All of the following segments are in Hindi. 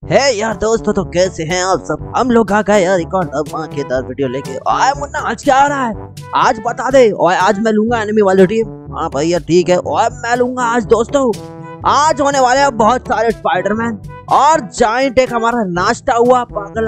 है यार दोस्तों, तो कैसे हैं आप सब। हम लोग आ गए यार एक और धमाकेदार वीडियो लेके। आए मुन्ना, आज क्या आ रहा है आज बता दे। और आज मैं लूंगा एनिमी वाली टीम। हाँ भैया ठीक है। और मैं लूंगा आज दोस्तों, आज होने वाले हैं बहुत सारे स्पाइडरमैन और जाइंट। एक हमारा नाश्ता हुआ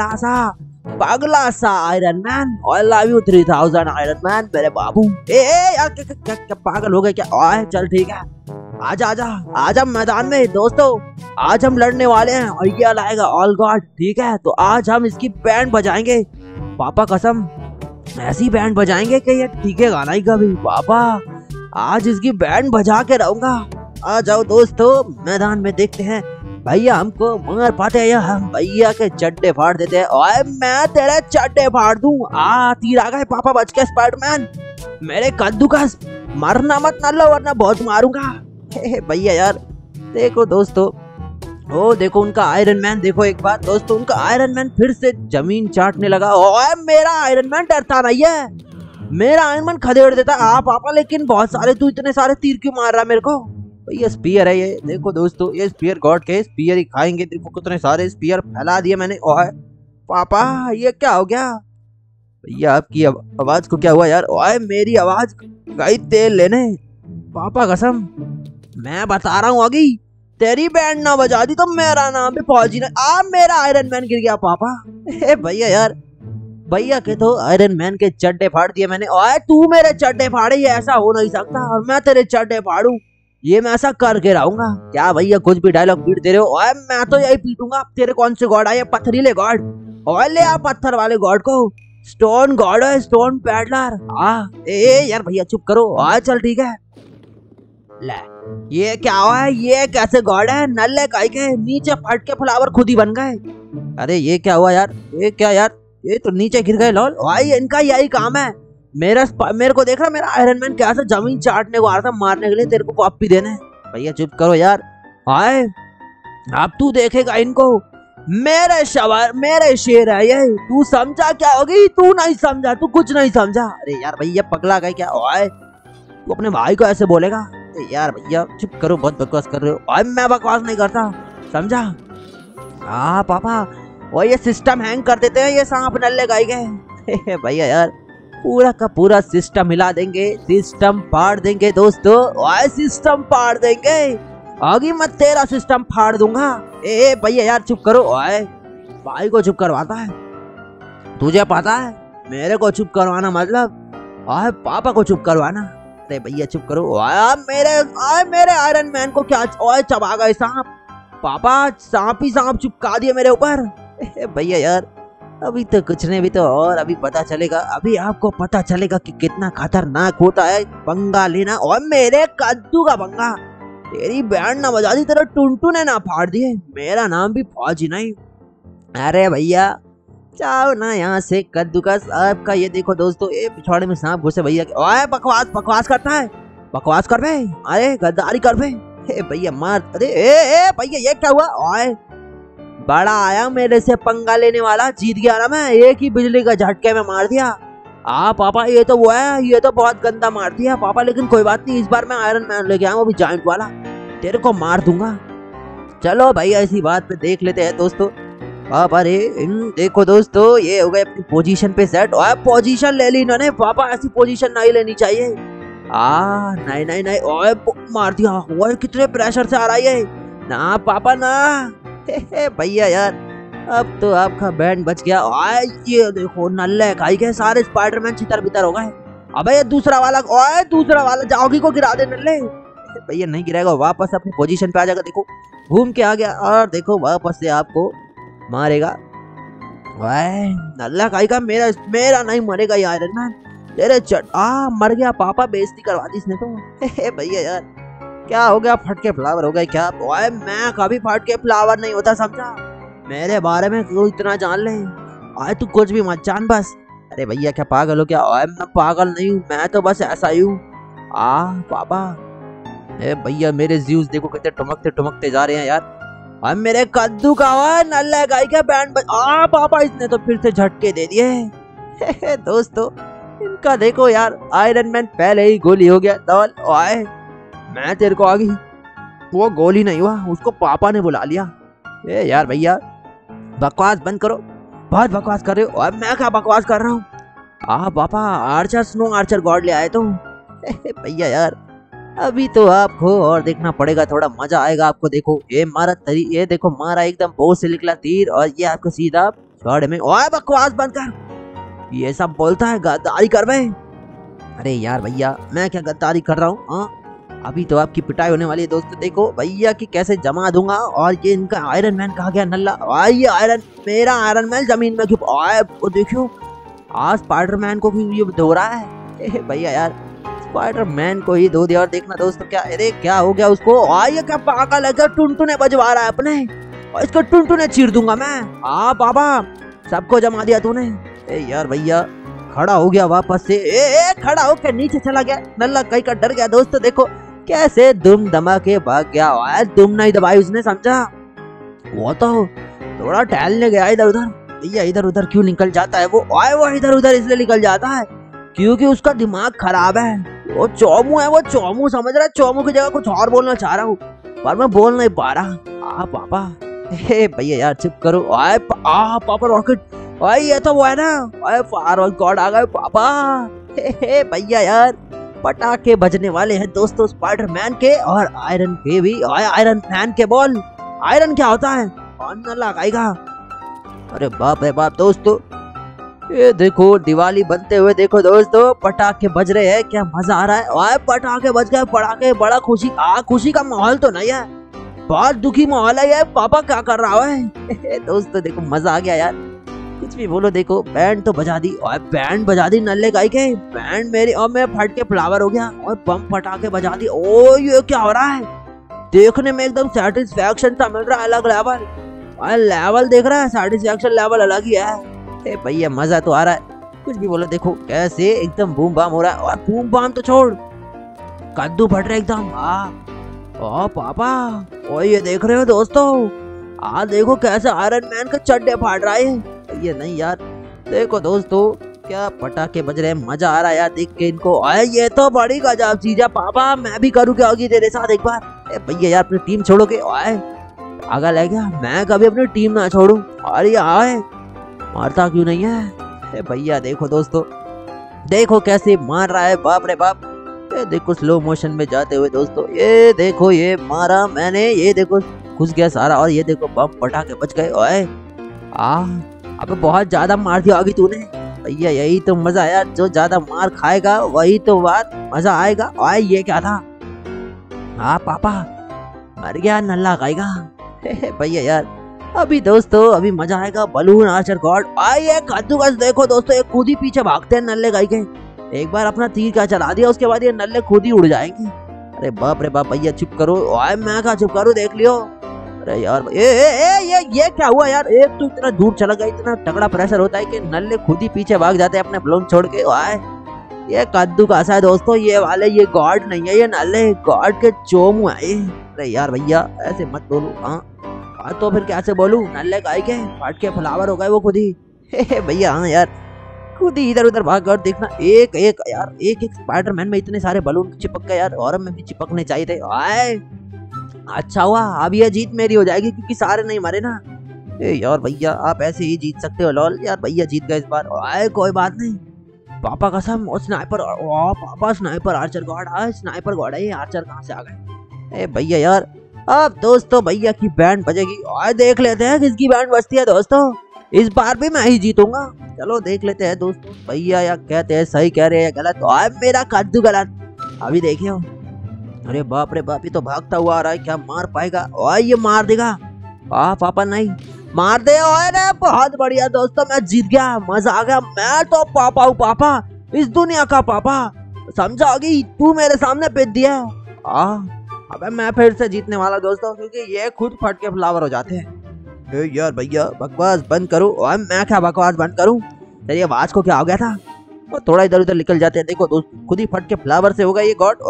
पगला सा iron man. I love you 3000 iron man मेरे बाबू। ए यार क्या पागल हो गए क्या। आए चल ठीक है, आजा आजा आजा मैदान में दोस्तों। आज हम लड़ने वाले हैं और ये लाएगा ऑल गॉड। ठीक है, तो आज हम इसकी बैंड बजाएंगे पापा कसम। ऐसी बैंड बजाएंगे कि ये टिकेगा नहीं कभी पापा। आज इसकी बैंड बजा के रहूंगा। आ जाओ दोस्तों मैदान में, देखते हैं भैया हमको मार पाते हैं या हम भैया के चड्डे फाड़ देते हैं। ओए मैं तेरे चड्डे फाड़ दूं। तीर आ गए पापा, बच के स्पाइडरमैन। मेरे कद्दू का मरना मत न लो वरना बहुत मारूंगा। भैया यार देखो दोस्तों, ओ देखो उनका आयरन मैन। देखो एक बात दोस्तों, उनका आयरन मैन फिर से जमीन चाटने लगा। ओए मेरा आयरन मैन डरता नहीं है, मेरा आयरन मैन खदेड़ देता है पापा। लेकिन बहुत सारे, तू इतने सारे तीर क्यों मार रहा है मेरे को। ये स्पीयर है ये, देखो दोस्तों ये स्पीयर गॉड के स्पीयर ही खाएंगे। देखो कितने सारे स्पीयर फैला दिए मैंने। ओए पापा ये क्या हो गया भैया, आपकी आवाज को क्या हुआ यार। ओए मेरी आवाज गई तेल लेने पापा कसम। मैं बता रहा हूँ अगी, तेरी बैंड ना बजा दी तो मेरा नाम भी फौजी ना। मेरा आयरन मैन गिर गया पापा। भैया यार, भैया के तो आयरन मैन के चड्डे फाड़ दिए मैंने। ओए तू मेरे चड्डे फाड़े, ये ऐसा हो नहीं सकता। और मैं तेरे चड्डे फाड़ू, ये मैं ऐसा करके रहूंगा क्या भैया। कुछ भी डायलॉग पीट दे रहे हो। ओए मैं तो यही पीटूंगा। तेरे कौन से गॉड आए, पत्थरीले गॉड। ओए ले आ पत्थर वाले गॉड को। स्टोन गॉड है, स्टोन पैडलर। ए यार भैया चुप करो। चल ठीक है। ले ये क्या हुआ है, ये कैसे गॉड है। नल्ले काई के नीचे फट के फ्लावर खुद ही बन गए। अरे ये क्या हुआ यार, ये क्या यार, ये तो नीचे गिर गए लॉल। भाई इनका यही काम है। मेरे को देख रहा, मेरा आयरन मैन कैसे जमीन चाटने को आ रहा था मारने के लिए, तेरे को कॉपी देने। भैया चुप करो यार। हाय अब तू देखेगा इनको। मेरे शेर है ये, तू समझा क्या होगी। तू नहीं समझा, तू कुछ नहीं समझा। अरे यार भैया पगला गए क्या। ओए तू अपने भाई को ऐसे बोलेगा। यार भैया चुप करो, बहुत बकवास कर रहे हो। भाई मैं बकवास नहीं करता, समझा। पापा वो ये सिस्टम हैंग कर देते हैं ये सांप नल्ले गाय गए। भैया यार पूरा का पूरा सिस्टम हिला देंगे, सिस्टम फाड़ देंगे दोस्तों। ओए सिस्टम फाड़ देंगे, आगे मत तेरा सिस्टम फाड़ दूंगा। ए भैया यार चुप करो। ओए भाई को चुप करवाता है, तुझे पता है मेरे को चुप करवाना मतलब ओए पापा को चुप करवाना। अरे भैया चुप करो। मेरे आयरन मैन को क्या ओए चबा गए सांप। पापा सांप ही सांप चिपका दिए मेरे ऊपर। भैया यार अभी तो कुछ नहीं, भी तो और अभी पता चलेगा। अभी आपको पता चलेगा कि कितना खतरनाक होता है पंगा लेना। और मेरे कद्दू का पंगा, तेरी बैंड ना बजा दी, तेरे टुनटू ने ना फाड़ दिए, मेरा नाम भी फौजी नहीं। अरे भैया जाओ ना यहाँ से कद्दूकस आपका। ये देखो दोस्तों, ये पिछवाड़े में सांप घुसे भैया। ओए बकवास करता है, बकवास कर बे। अरे गद्दारी कर बे। भैया मार। अरे ए भैया ये क्या हुआ। ओए बड़ा आया मेरे से पंगा लेने वाला, जीत गया ना मैं। एक ही बिजली का झटके में मार दिया। पापा ये तो वो है, ये तो बहुत गंदा मार दिया पापा। लेकिन कोई बात नहीं, इस बार मैं आयरन मैन लेके आया, वो भी जाइंट वाला, तेरे को मार दूंगा। चलो भैया इसी बात पे देख लेते हैं दोस्तों। अरे देखो दोस्तों, ये हो गए अपनी पोजीशन पे सेट। और पोजीशन ले ली इन्होंने पापा, ऐसी पोजीशन नहीं लेनी चाहिए। नहीं नहीं नहीं। ओए मार दिया। ओए कितने प्रेशर से आ रहा है ना पापा ना। भैया यार अब तो आपका बैंड बच गया। ये देखो नल्ले खाई गए सारे स्पाइडरमैन, छितर बितर हो गए। अबे ये दूसरा वाला जाओगी को गिरा दे नल्ले। भैया नहीं गिराएगा, वापस अपनी पोजीशन पे आ जाएगा। देखो घूम के आ गया और देखो वापस से आपको मारेगा। नल्ला काई का मेरा नहीं मरेगा ये आयरन मैन। तेरे मर गया पापा, बेइज्जती करवा दी इसने तो। भैया यार क्या हो गया, फट के फ्लावर हो गए क्या। ओए मैं कभी फट के फ्लावर नहीं होता, समझा। मेरे बारे में तू इतना जान ले, ओए तू कुछ भी मत जान बस। अरे भैया क्या पागल हो क्या। ओए मैं पागल नहीं हूँ, मैं तो बस ऐसा ही हूँ। पापा भैया मेरे ज़्यूज़ देखो कितने टमकते जा रहे हैं यार। और मेरे कद्दू का नल्ला गाय का बैंड पापा इसने तो फिर से झटके दे दिए। दोस्तों इनका देखो यार, आयरन मैन पहले ही गोली हो गया। दौल ओए मैं तेरे को आ गई। वो गोली नहीं हुआ, उसको पापा ने बुला लिया। यार भैया बकवास बंद करो, बहुत बकवास कर रहे हो। और मैं क्या बकवास कर रहा हूँ? पापा आर्चर स्नो आर्चर गॉड ले आए तो भैया यार अभी तो आपको और देखना पड़ेगा, थोड़ा मजा आएगा आपको। देखो ये मारा ये देखो मारा एकदम बोझ से निकला तीर और ये आपको सीधा शॉट में। ओए बकवास बंद कर, ये सब बोलता है गद्दारी कर रहे। अरे यार भैया मैं क्या गद्दारी कर रहा हूँ? अभी तो आपकी पिटाई होने वाली है दोस्तों। देखो भैया की कैसे जमा दूंगा। और ये इनका आयरन मैन कहा गया नल्ला। ये आयरन मेरा आयरन मैन जमीन में क्यों? देखो आज स्पाइडरमैन को भी ये धो रहा है भैया यार स्पाइडरमैन को ही धो दिया। और देखना दोस्तों क्या, अरे क्या हो गया उसको? ये क्या पागल है, टुनटुने बजवा रहा है अपने, और इसको टुनटुने चीर दूंगा मैं। बाबा सबको जमा दिया तूने। यार भैया खड़ा हो गया वापस से। खड़ा होकर नीचे चला गया नल्ला कहीं का, डर गया दोस्तों। देखो कैसे दुम दमा के भाग गया। दुम नहीं दबाई उसने, समझा? वो तो थोड़ा टहलने गया इधर उधर। भैया इधर उधर क्यों निकल जाता है वो? वो इधर उधर इसलिए निकल जाता है क्योंकि उसका दिमाग खराब है। वो चोमू है, वो चोमू समझ रहा है। चोमू की जगह कुछ और बोलना चाह रहा हूँ पर मैं बोल नहीं पा रहा। पापा भैया यार चुप करो। पापा रॉकेट, ये तो वो है ना, फायर गॉड आ गए पापा। भैया यार पटाखे बजने वाले हैं दोस्तों स्पाइडरमैन के और आयरन के भी। आयरन मैन के बॉल, आयरन क्या होता है? लगाएगा। अरे बाप रे बाप दोस्तों, ये देखो दिवाली बनते हुए देखो दोस्तों, पटाखे बज रहे हैं, क्या मजा आ रहा है। पटाखे बज गए, पटाखे, बड़ा खुशी। खुशी का माहौल तो नहीं है, बहुत दुखी माहौल है। ये पापा क्या कर रहा है दोस्तों देखो मजा आ गया यार। कुछ भी बोलो, देखो बैंड तो बजा दी। और बैंड बजा दी नल्ले गाय के, बैंड मेरी और मैं फट के फ्लावर हो गया। और बम पटाखे बजा दी। ये क्या हो रहा है? देखने में एकदम सेटिस्फैक्शन सा मिल रहा है, अलग लेवल। लेवल देख रहा है, सेटिस्फैक्शन लेवल अलग ही है। भैया मजा तो आ रहा है। कुछ भी बोलो, देखो कैसे एकदम बूम बाम हो रहा है। और बूम बाम तो छोड़, कद्दू फट रहा है एकदम। पापा ये देख रहे हो दोस्तों, देखो कैसे आयरन मैन का चड्डे फाड़ रहा है। ये नहीं यार, देखो दोस्तों क्या पटाखे बज रहे हैं, मजा आ रहा है यार देख के इनको। ये तो बड़ी गजब चीज है पापा, मैं भी करूँ क्या होगी तेरे साथ एक बार? भैया यार अपनी टीम छोड़ोगे? आगा ले गया, मैं कभी अपनी टीम ना छोड़ू। और ये मारता क्यों नहीं है? भैया देखो दोस्तों, देखो कैसे मार रहा है, बाप रे बाप। ये देखो स्लो मोशन में जाते हुए दोस्तों, ये देखो ये मारा मैंने, ये देखो घुस गया सारा। और ये देखो बम पटाखे बच गए। अबे बहुत ज्यादा मार दिया होगी तूने। भैया यही तो मजा आया, जो ज्यादा मार खाएगा वही तो बात मजा आएगा। ये क्या था? पापा मर गया नल्ला खाएगा। भैया यार अभी दोस्तों अभी मजा आएगा। Balloon archer god. ये कद्दूकस देखो दोस्तों, ये खुद ही पीछे भागते हैं नल्ले गाय के। एक बार अपना तीर का चला दिया, उसके बाद ये नल्ले खुद ही उड़ जाएंगे। अरे बाप रे बाप, भैया चुप करो। मैं क्या चुप करूँ, देख लियो। अरे यार ये क्या हुआ यार? एक तो इतना दूर चला गया, इतना तगड़ा प्रेशर होता है कि नल्ले खुद ही पीछे भाग जाते हैं अपने बलून छोड़ के। ये कद्दूकस है दोस्तों, ये वाले, ये गॉड नहीं है, ये नल्ले गॉड के चोमू है। अरे यार भैया ऐसे मत बोलो। तो फिर कैसे बोलूं? नल्ले गाय के फट के फ्लावर हो गए वो खुद ही। भैया यार खुद ही इधर उधर भाग कर देखना। एक एक यार एक स्पाइडरमैन में इतने सारे बलून चिपक गए यार, और में भी चिपकने चाहिए थे। अच्छा हुआ अब ये जीत मेरी हो जाएगी क्योंकि सारे नहीं मरे ना। यार भैया आप ऐसे ही जीत सकते हो लॉल। यार भैया जीत गए इस बार। कोई बात नहीं पापा कसम। और स्नाइपर, पापा sniper archer god. Sniper god है ये, आर्चर कहाँ से आ गए? भैया यार अब दोस्तों भैया की बैंड बजेगी। देख लेते हैं किसकी बैंड बजती है दोस्तों। इस बार भी मैं ही जीतूंगा। चलो देख लेते हैं दोस्तों, भैया या कहते हैं सही कह रहे हैं गलत। मेरा कद्दू गलत, अभी देखियो। अरे बाप रे बाप, ये तो भागता हुआ आ रहा है, क्या मार पाएगा? ये मार देगा। पापा नहीं मार दे। बहुत बढ़िया दोस्तों, मैं जीत गया, मजा आ गया। मैं तो पापा हूँ, पापा इस दुनिया का पापा, समझाओगी? तू मेरे सामने पेट दिया। अबे मैं फिर से जीतने वाला दोस्तों, क्योंकि ये खुद फट के फ्लावर हो जाते हैं। यार भैया बकवास बंद करो। मैं क्या बकवास बंद करूं? तेरी आवाज को क्या हो गया था? और थोड़ा इधर उधर निकल जाते हैं। देखो दोस्त खुद ही फट के फ्लावर से होगा ये गॉड।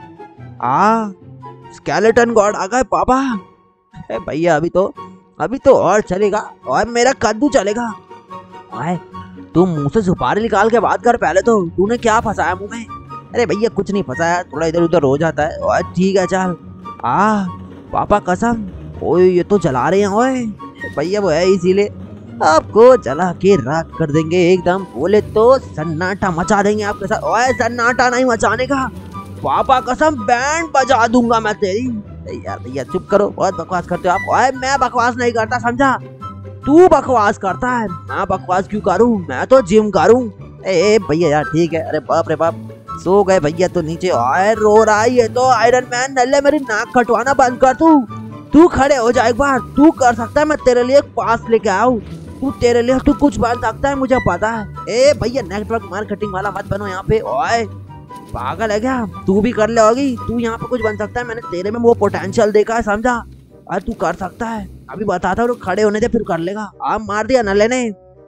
स्केलेटन गॉड आ गए पापा। भैया अभी तो और चलेगा, और मेरा कद्दू चलेगा। तू मुंह से सुपारी निकाल के बात कर पहले तो। तूने क्या फंसाया मुंह में? अरे भैया कुछ नहीं फंसाया, थोड़ा इधर उधर हो जाता है। और ठीक है चल। पापा कसम। ये तो जला रहे हैं। भैया वो है इसीलिए आपको जला के राख कर देंगे एकदम, बोले तो सन्नाटा मचा देंगे आपके साथ। ओए सन्नाटा नहीं मचाने का, पापा कसम बैंड बजा दूंगा मैं तेरी। यार भैया चुप करो, बहुत बकवास करते हो आप। ओए मैं बकवास नहीं करता समझा, तू बकवास करता है। मैं बकवास क्यों करूं, मैं तो जिम करूं। ए भैया यार ठीक है। अरे बाप रे बाप, सो गए भैया तो नीचे। ओए रो रहा है ये तो आयरन मैन। नल्ले मेरी नाक कटवाना बंद कर तू खड़े हो जा एक बार। तू कर सकता है, मैं तेरे लिए पास लेके आऊं। तू तेरे लिए तू कुछ बन सकता है, मुझे पता है। ए भैया नेटवर्क मार्केटिंग वाला मत बनो यहाँ पे। ओए पागल है क्या, तू भी कर ले होगी। तू यहाँ पे कुछ बन सकता है, मैंने तेरे में वो पोटेंशियल देखा है समझा। अरे तू कर सकता है, अभी बताता हूँ, खड़े होने दे फिर कर लेगा। आप मार दिया नल्ले ने।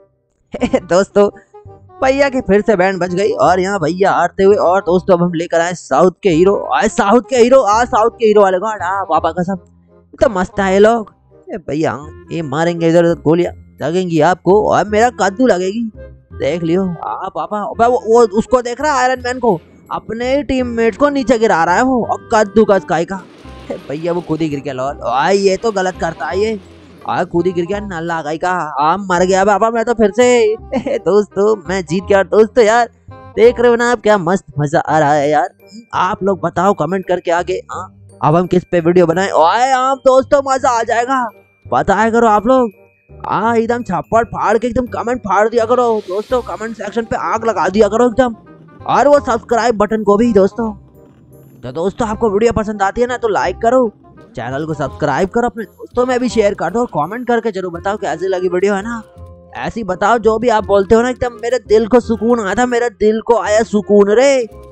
दोस्तों भैया की फिर से बैंड बज गई और यहाँ भैया हारते हुए। और दोस्तों अब हम लेकर आए साउथ के हीरो। आज साउथ के हीरो वाले गॉड। पापा कसम तो मस्त है ये लोग। भैया ये मारेंगे इधर उधर गोलियां, लगेंगी आपको और मेरा कद्दू लगेगी, देख लियो। पापा वो उसको देख रहा है आयरन मैन को, अपने टीममेट को नीचे गिरा रहा है वो, और कद्दू का स्काई का। भैया वो खुद ही गिर गया लॉल। ये तो गलत करता है ये। खुद ही गिर गया नल्ला गाई का। मर गया पापा मैं तो फिर से। दोस्तों मैं जीत गया। दोस्तों यार देख रहे हो ना आप, क्या मस्त मजा आ रहा है यार। आप लोग बताओ कमेंट करके आगे अब हम किस पे वीडियो बनाएं। आप दोस्तों मजा आ जाएगा, बताया करो आप लोग। एकदम छप्पड़ फाड़ के एकदम कमेंट फाड़ दिया करो दोस्तों, कमेंट सेक्शन पे आग लगा दिया करो एकदम। और वो सब्सक्राइब बटन को भी दोस्तों। तो दोस्तों आपको वीडियो पसंद आती है ना तो लाइक करो, चैनल को सब्सक्राइब करो, अपने दोस्तों में भी शेयर कर दो, कमेंट करके जरूर बताओ कैसी लगी वीडियो है ना। ऐसी बताओ जो भी आप बोलते हो ना, एकदम मेरे दिल को सुकून आया था, मेरे दिल को आया सुकून रे।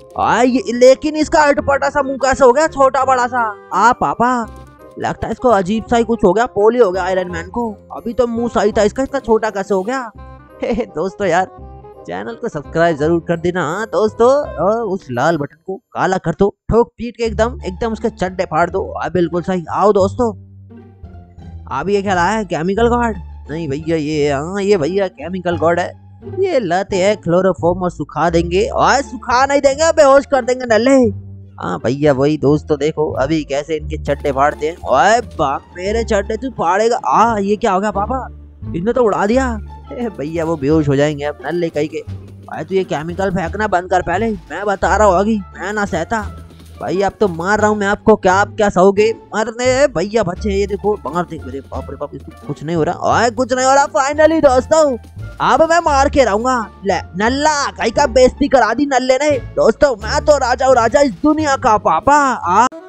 लेकिन इसका अटपटा सा मुंह कैसे हो गया, छोटा बड़ा सा। पापा लगता है इसको अजीब सा ही कुछ हो गया, पोलियो हो गया आयरन मैन को। अभी तो मुंह सही था इसका, इतना छोटा कैसे हो गया। दोस्तों यार चैनल को सब्सक्राइब जरूर कर देना दोस्तों, और उस लाल बटन को काला कर दो, ठोक पीट के एकदम उसके चड्डे फाड़ दो। बिल्कुल सही। आओ दोस्तों, अब ये क्या लाया है, केमिकल गॉड? नहीं भैया ये भैया केमिकल गॉड है। ये लाते हैं क्लोरोफॉर्म और सुखा देंगे, और सुखा नहीं देंगे बेहोश कर देंगे नल्ले। भैया वही दोस्तों, देखो अभी कैसे इनके चड्डे फाड़ते हैं। ओए बाप मेरे चड्डे तू फाड़ेगा। ये क्या हो गया पापा, इसने तो उड़ा दिया। भैया वो बेहोश हो जाएंगे अब नल्ले कहीं के। भाई तू ये केमिकल फेंकना बंद कर पहले, मैं बता रहा हूँ अभी, मैं ना सहता। भाई अब तो मार रहा हूँ मैं आपको, क्या आप क्या सहोगे मरने। भैया बच्चे ये देखो मार दे मेरे, बाप रे बाप इसको कुछ नहीं हो रहा। कुछ नहीं हो रहा फाइनली दोस्तों, अब मैं मार के रहूंगा। ले नल्ला कहीं का बेइज्जती करा दी नल्ले ने। दोस्तों मैं तो राजा हूँ, राजा इस दुनिया का पापा।